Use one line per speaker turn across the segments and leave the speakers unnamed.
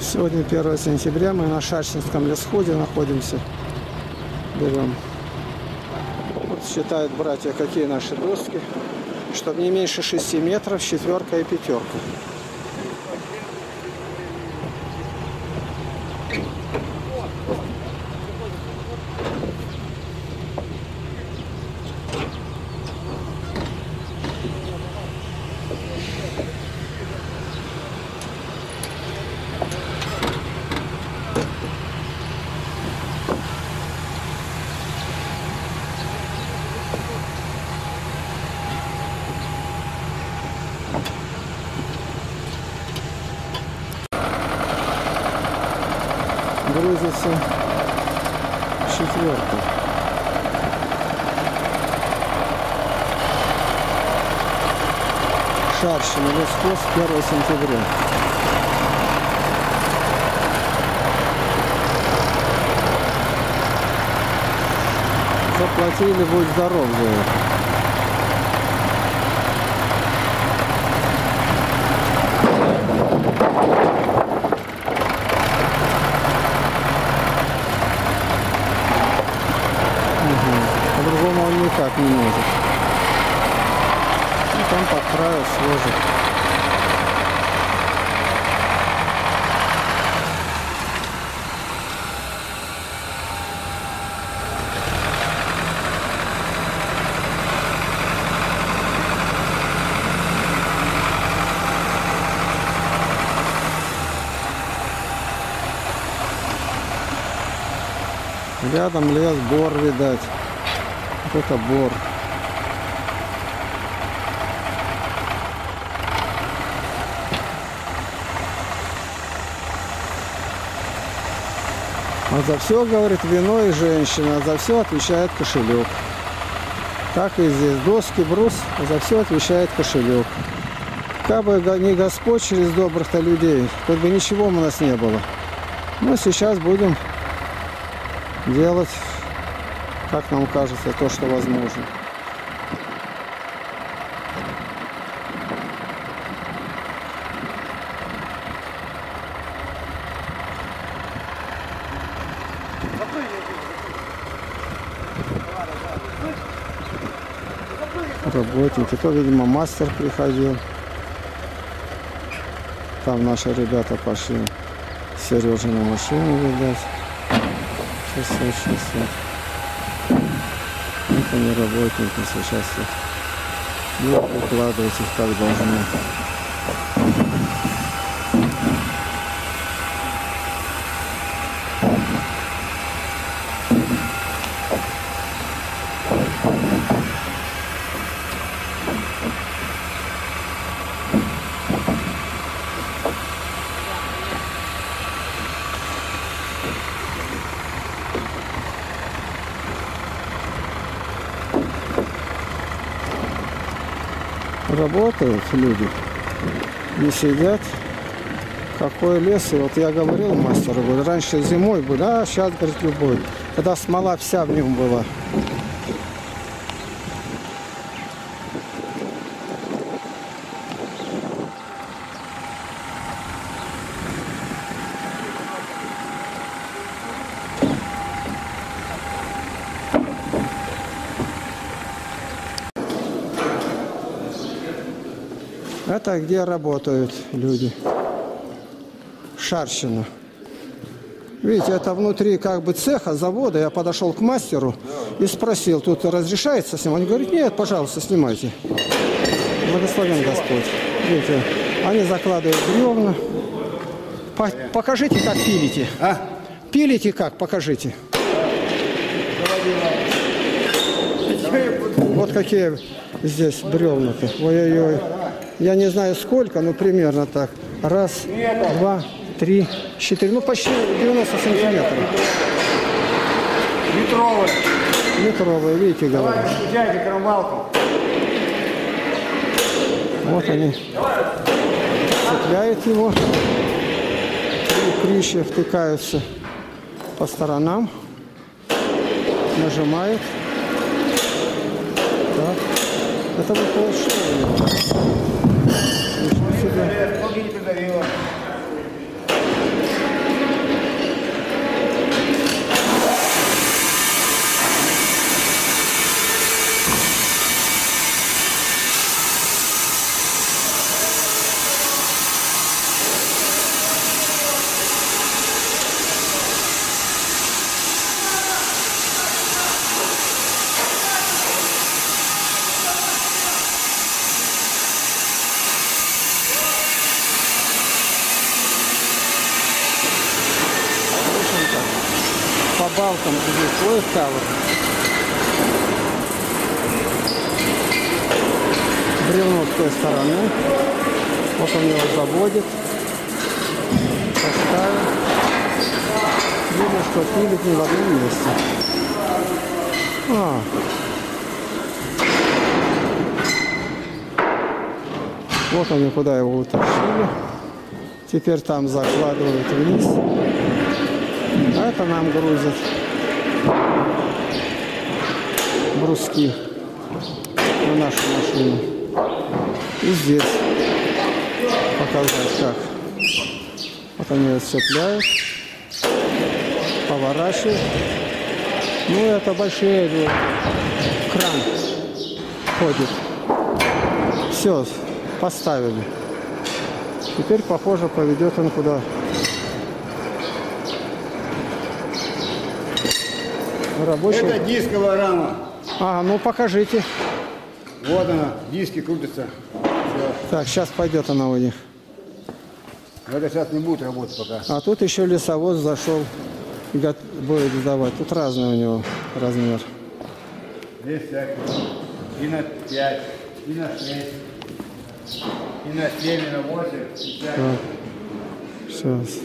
Сегодня 1 сентября, мы на Шарщинском лесходе находимся. Берем. Вот считают братья, какие наши доски. Чтобы не меньше 6 метров, 4 и 5. Грузится 4. Шарщина, лесхоз, 1 сентября. Заплатили, будь здоров за это. По-другому он никак не может. И там по краю сложит. Рядом лес, бор, видать. Вот это бор. А за все, говорит, вино и женщина, за все отвечает кошелек. Так и здесь. Доски, брус, за все отвечает кошелек. Как бы не Господь через добрых-то людей, тут бы ничего у нас не было. Но сейчас будем делать, как нам кажется, то, что возможно. Работники, то, видимо, мастер приходил. Там наши ребята пошли. Сережа на машину, видать. 600. Это не работники сейчас. Ну, укладывать их как должны. Работают люди, не сидят. Какой лес. И вот я говорил мастеру, говорю, раньше зимой был, а сейчас, говорит, любой. Когда смола вся в нем была. Это где работают люди. Шарщина. Видите, это внутри как бы цеха, завода. Я подошел к мастеру и спросил, тут разрешается снимать? Он говорит, нет, пожалуйста, снимайте. Благословен Господь. Видите, они закладывают бревна. Покажите, как пилите. А? Пилите как, покажите. Вот какие здесь бревна-то. Ой-ой-ой. Я не знаю сколько, но примерно так. 1, 2, 3, 4. Ну почти 90 сантиметров.
Метровые.
Метровые, видите, говорю. Вот они. Цепляют его. Клещи втыкаются по сторонам. Нажимает. Так. Это выходит что? палкам здесь слой кавы. Бревно с той стороны. Вот он его заводит. Поставил. Видно, что пилит не в одном месте. Вот они куда его утащили. Теперь там закладывают вниз. А это нам грузят бруски на нашу машину. И здесь показать как. Вот они ее сцепляют, поворачивают. Ну это большой кран ходит. Все, поставили. Теперь, похоже, поведет он куда. Рабочий.
Это дисковая рама.
Ну покажите.
Вот она, диски крутятся. Все.
Так, сейчас пойдет она у них.
Это сейчас не будет работать пока.
А тут еще лесовоз зашел и будет сдавать. Тут разный у него размер.
Здесь всякие. И на 5, и на 6, и на 7, и на 8, и 5.
Сейчас.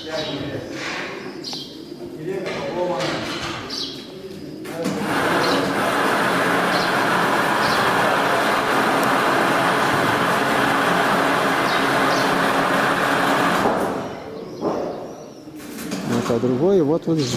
А другой вот здесь.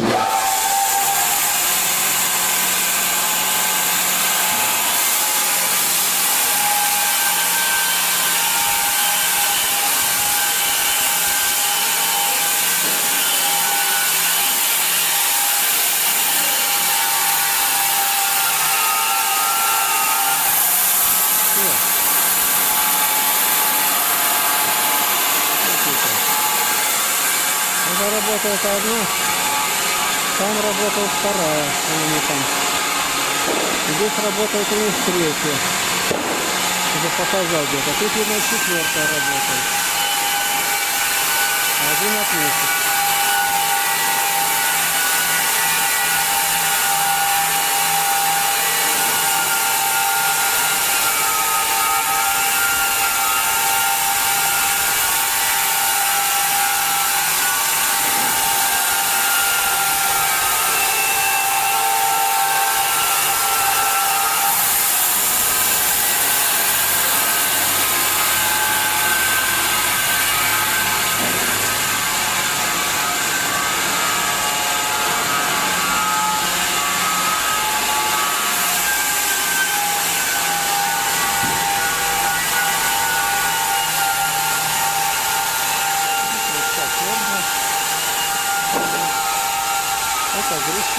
Это работает одна, там работает вторая, здесь работает у них третья. Это показал где-то. Тут видно четвертая работает. Один отметит. Это грузчик.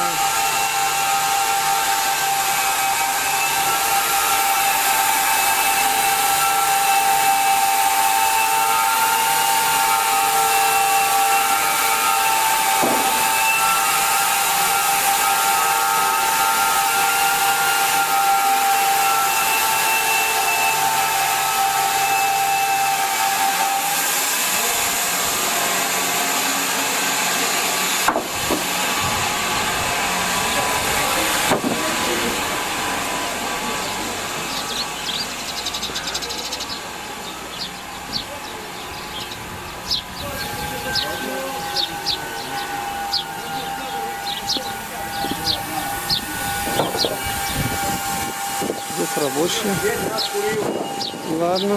Здесь рабочие. Ладно.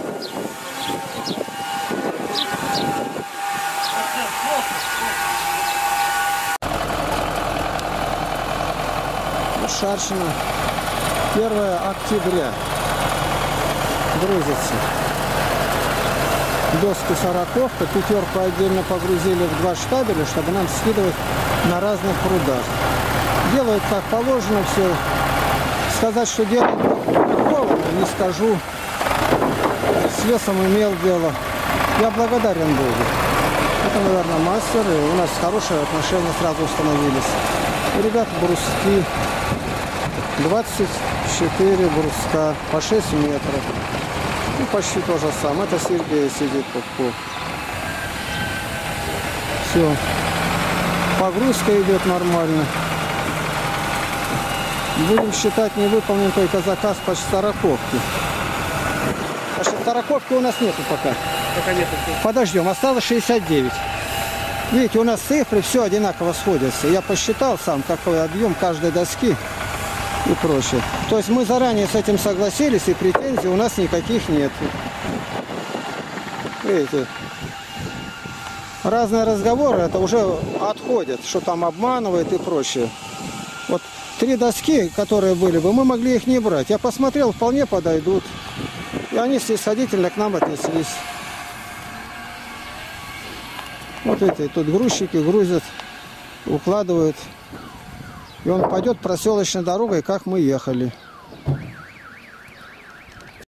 Шаршина. 1 октября. Грузится. Доски 40-ка, пятерку отдельно погрузили в 2 штабеля, чтобы нам скидывать на разных прудах. Делают как положено все. Сказать, что делают такого, не скажу. С лесом имел дело. Я благодарен Богу. Это, наверное, мастер, и у нас хорошие отношения сразу установились. У ребят бруски. 24 бруска по 6 метров. Ну, почти то же самое. Это Сергей сидит тут. Все. Погрузка идет нормально. Будем считать, не выполнен только заказ по Староковке. А Староковки у нас нету пока.
Пока нет.
Подождем, осталось 69. Видите, у нас цифры все одинаково сходятся. Я посчитал сам, какой объем каждой доски и прочее. То есть мы заранее с этим согласились, и претензий у нас никаких нет. Видите, разные разговоры, это уже отходят, что там обманывает и прочее. Вот 3 доски, которые были бы, мы могли их не брать. Я посмотрел, вполне подойдут. И они снисходительно к нам отнеслись. Вот видите, тут грузчики грузят, укладывают. И он пойдет проселочной дорогой, как мы ехали.